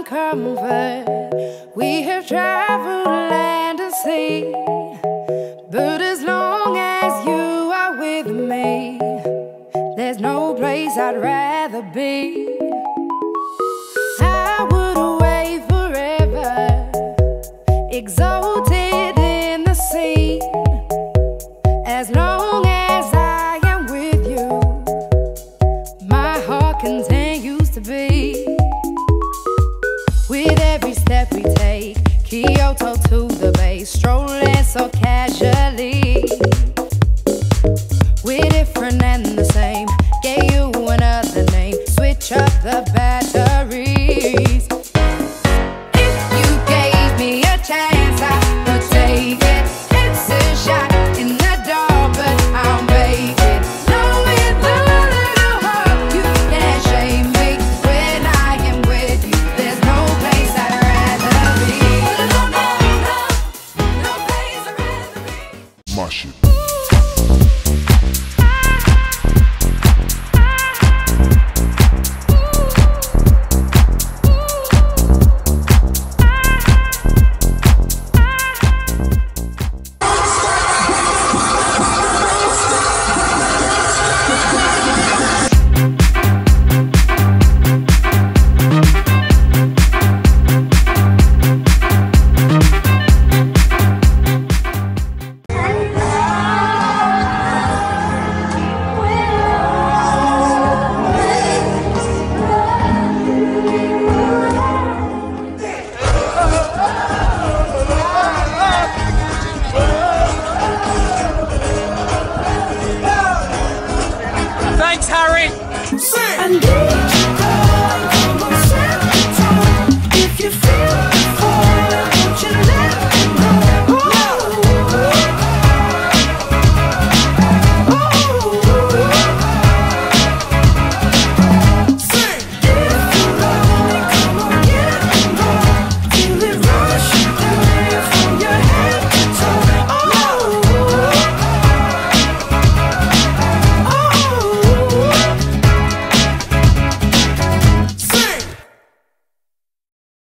and comfort. We have traveled land and sea, but as long as you are with me, there's no place I'd rather be. I would away forever, exalted in the sea. As long as I am with you, my heart continues to beat. With every step we